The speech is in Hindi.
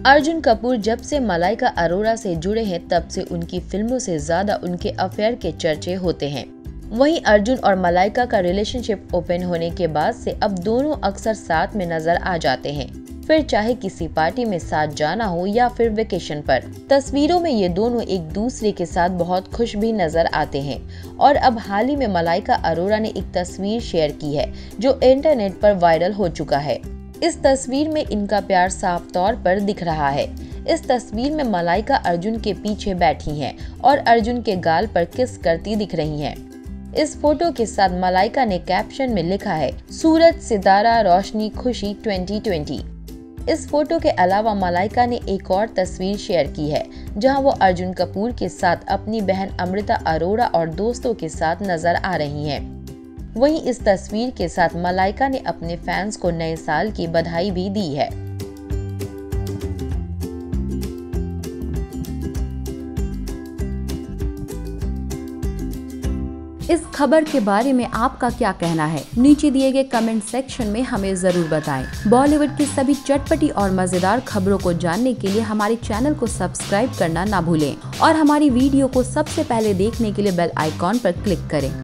अर्जुन कपूर जब से मलाइका अरोड़ा से जुड़े हैं तब से उनकी फिल्मों से ज्यादा उनके अफेयर के चर्चे होते हैं। वहीं अर्जुन और मलाइका का रिलेशनशिप ओपन होने के बाद से अब दोनों अक्सर साथ में नजर आ जाते हैं, फिर चाहे किसी पार्टी में साथ जाना हो या फिर वेकेशन पर। तस्वीरों में ये दोनों एक दूसरे के साथ बहुत खुश भी नजर आते हैं और अब हाल ही में मलाइका अरोड़ा ने एक तस्वीर शेयर की है जो इंटरनेट पर वायरल हो चुका है। इस तस्वीर में इनका प्यार साफ तौर पर दिख रहा है। इस तस्वीर में मलाइका अर्जुन के पीछे बैठी हैं और अर्जुन के गाल पर किस करती दिख रही हैं। इस फोटो के साथ मलाइका ने कैप्शन में लिखा है, सूरज सितारा रोशनी खुशी 2020। इस फोटो के अलावा मलाइका ने एक और तस्वीर शेयर की है जहां वो अर्जुन कपूर के साथ अपनी बहन अमृता अरोड़ा और दोस्तों के साथ नजर आ रही हैं। वहीं इस तस्वीर के साथ मलाइका ने अपने फैंस को नए साल की बधाई भी दी है। इस खबर के बारे में आपका क्या कहना है? नीचे दिए गए कमेंट सेक्शन में हमें जरूर बताएं। बॉलीवुड की सभी चटपटी और मजेदार खबरों को जानने के लिए हमारे चैनल को सब्सक्राइब करना ना भूलें और हमारी वीडियो को सबसे पहले देखने के लिए बेल आइकॉन पर क्लिक करें।